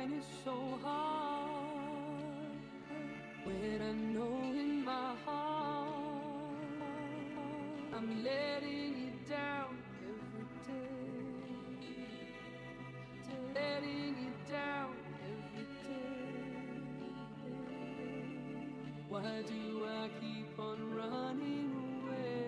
find it so hard when I know in my heart I'm letting you down every day, letting you down every day. Why do I keep on running away?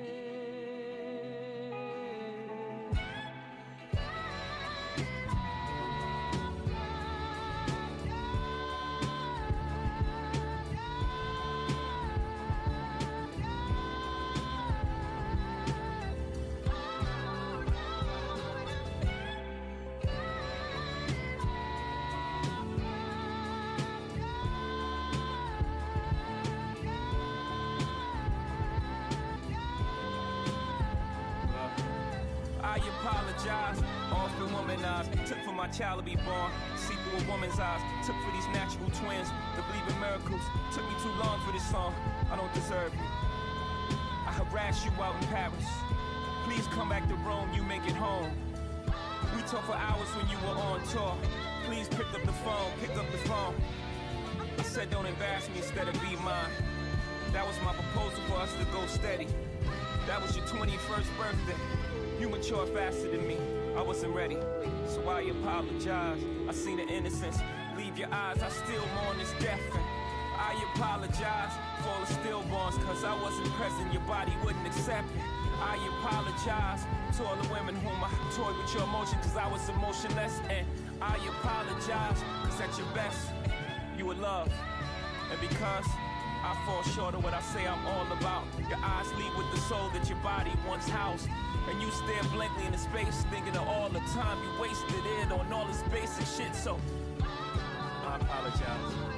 I apologize, often womanized, took for my child to be born, see through a woman's eyes, took for these natural twins, to believe in miracles, took me too long for this song, I don't deserve you. I harassed you out in Paris, please come back to Rome, you make it home. We talked for hours when you were on tour, please pick up the phone, I said don't embarrass me instead of be mine. That was my proposal for us to go steady. That was your 21st birthday. You matured faster than me, I wasn't ready, so I apologize. I seen the innocence leave your eyes, I still mourn this death. And I apologize for all the stillborns, cause I wasn't present, your body wouldn't accept it. I apologize to all the women whom I toyed with your emotion, cause I was emotionless. And I apologize, cause at your best, you were love. And because I fall short of what I say I'm all about, your eyes lead with the soul that your body once housed. And you stare blankly into space, thinking of all the time you wasted it on all this basic shit. So I apologize.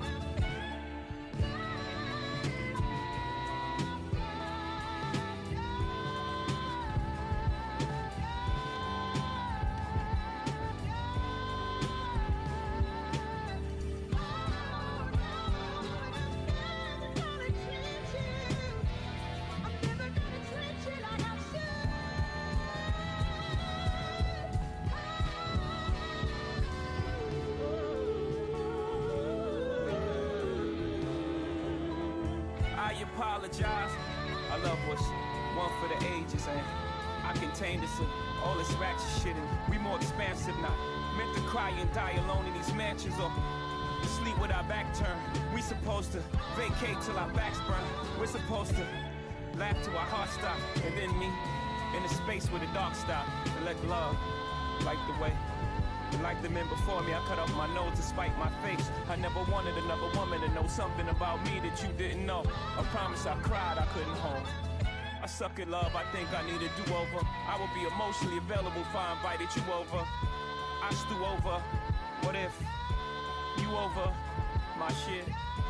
I apologize. Our love was one for the ages, and I contained this all this ratchet shit, and we more expansive now. Meant to cry and die alone in these mansions, or sleep with our back turned. We supposed to vacate till our backs burn. We're supposed to laugh till our hearts stop, and then me in the space where the dark stop, and let love light the way. And like the men before me, I cut off my nose to spite my face. I never wanted another woman to know something about me that you didn't know. I promise I cried, I couldn't hold. I suck at love, I think I need a do-over. I will be emotionally available if I invited you over. I stew over, what if you over my shit?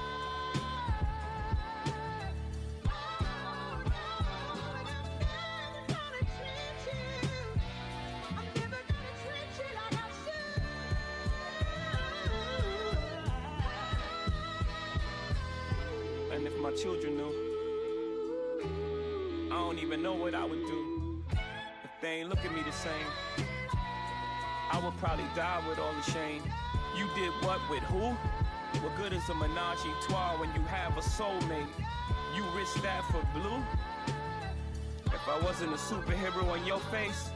And if my children knew, I don't even know what I would do if they ain't look at me the same. I would probably die with all the shame. You did what with who? What good is a menage a trois when you have a soulmate? You risk that for blue? If I wasn't a superhero on your face,